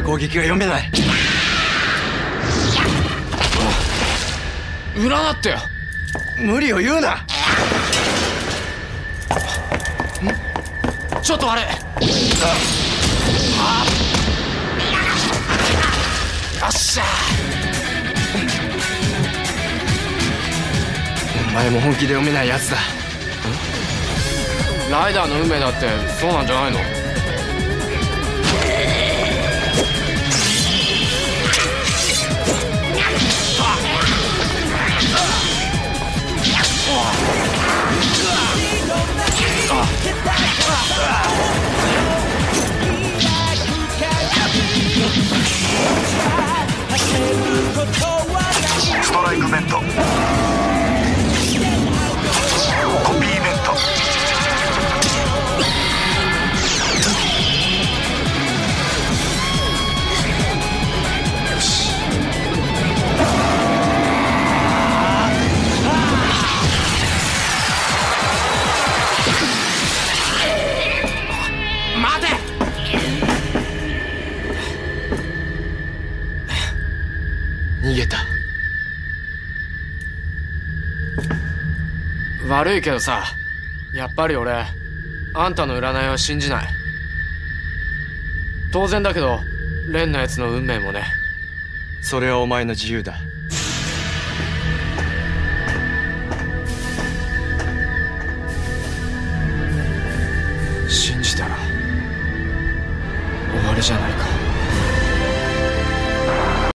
攻撃が読めない。 占ってよ。 無理を言うな。 ちょっとあれ。よっしゃ。 お前も本気で読めないやつだ。 ライダーの運命だってそうなんじゃないの？ ストライクベント、コピーベント。 よし。待て。 逃げた。 悪いけどさ、やっぱり俺あんたの占いは信じない。当然だけどレンのやつの運命もね。 それはお前の自由だ。 信じたら終わりじゃないか。